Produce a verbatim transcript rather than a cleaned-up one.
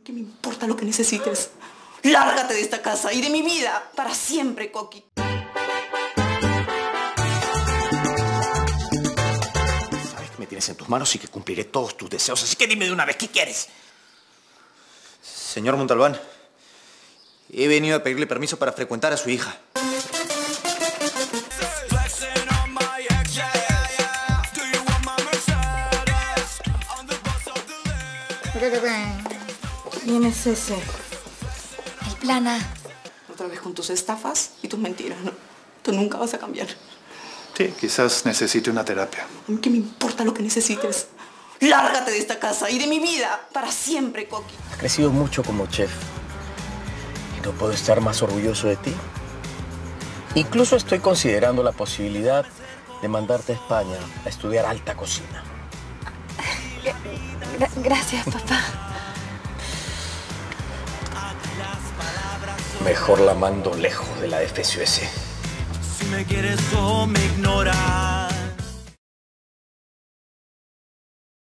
¿Qué me importa lo que necesites? Lárgate de esta casa y de mi vida para siempre, Coqui. Sabes que me tienes en tus manos y que cumpliré todos tus deseos, así que dime de una vez, ¿qué quieres? Señor Montalbán, he venido a pedirle permiso para frecuentar a su hija. ¿Quién es ese? El Plana. Otra vez con tus estafas y tus mentiras, ¿no? Tú nunca vas a cambiar. Sí, quizás necesite una terapia. ¿Qué me importa lo que necesites? Lárgate de esta casa y de mi vida para siempre, Coqui. Has crecido mucho como chef y no puedo estar más orgulloso de ti. Incluso estoy considerando la posibilidad de mandarte a España a estudiar alta cocina. Gra gracias, papá. Mejor la mando lejos de la F S U S. Si me quieres o me ignoras.